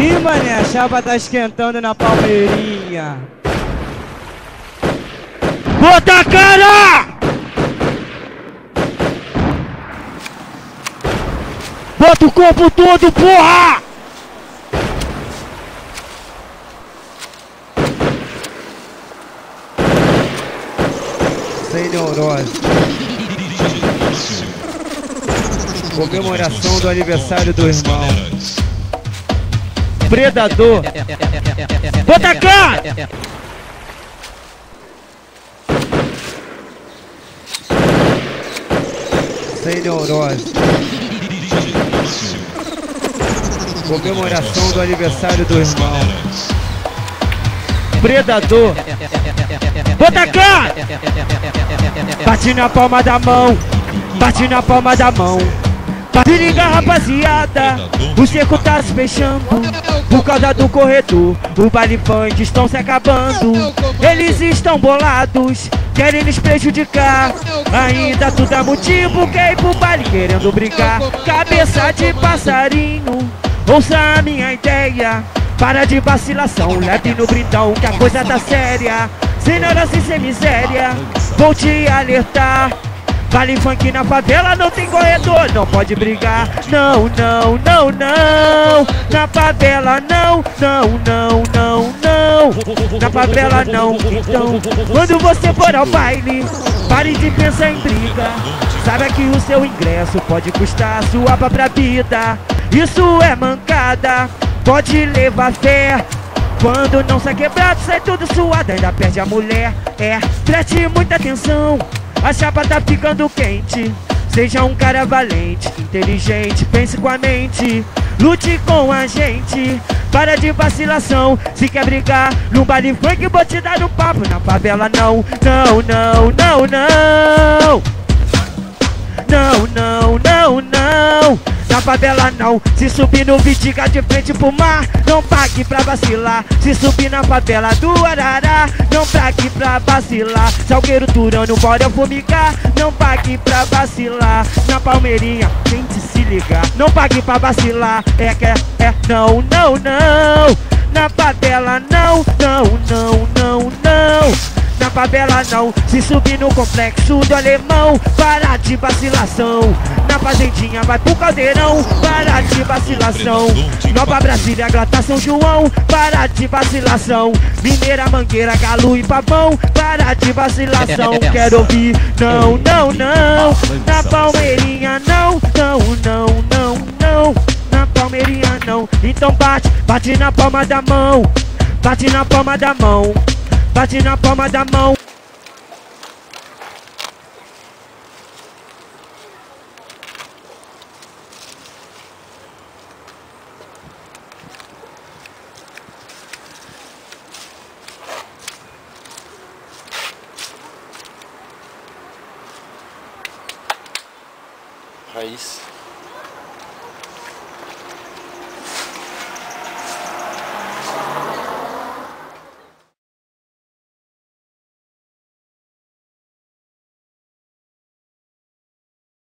Ih, mané, a chapa tá esquentando na Palmeirinha. Bota a cara! Bota o corpo todo, porra! Sem neurose. Comemoração do aniversário do irmão. Predador! Bota a cara! Sem neurose. Comemoração do aniversário do irmão. Predador! Bota a cara! Bate na palma da mão, bate na palma da mão. Se liga, rapaziada, o cerco tá se fechando. Por causa do corredor, o baile funk estão se acabando. Eles estão bolados, querem nos prejudicar. Ainda tu dá motivo, quer ir pro baile querendo brigar. Cabeça de passarinho, ouça a minha ideia. Para de vacilação, leve no brindão que a coisa tá séria. Sem ignorância e sem miséria, vou te alertar. Baile funk na favela não tem corredor, não pode brigar. Não, não, não, não. Na favela não, não, não, não, não. Na favela não. Então, quando você for ao baile, pare de pensar em briga. Saiba que o seu ingresso pode custar a sua própria vida. Isso é mancada, pode levar fé. Quando não sai quebrado, sai tudo suado, ainda perde a mulher. Preste muita atenção, a chapa tá ficando quente. Seja um cara valente, inteligente, pense com a mente. Lute com a gente, para de vacilação. Se quer brigar no baile funk, vou te dar um papo. Na favela não, não, não, não, não. Não, não, não, não. Na favela não, se subir no Vidiga de frente pro mar, não pague pra vacilar. Se subir na favela do Arará, não pague pra vacilar. Salgueiro Turano, bora fumigar, não pague pra vacilar. Na Palmeirinha, tente se ligar, não pague pra vacilar. Não, não, não. Na favela não, não, não, não, não. Na favela não, se subir no complexo do Alemão, para de vacilação. Na fazendinha vai pro caldeirão, para de vacilação. Nova Brasília, Grata São João, para de vacilação. Mineira, Mangueira, Galo e Pavão, para de vacilação. Quero ouvir, não, não, não. Na Palmeirinha não, não, não, não, não. Na Palmeirinha não, então bate, bate na palma da mão. Bate na palma da mão. Bate na palma da mão. Raiz.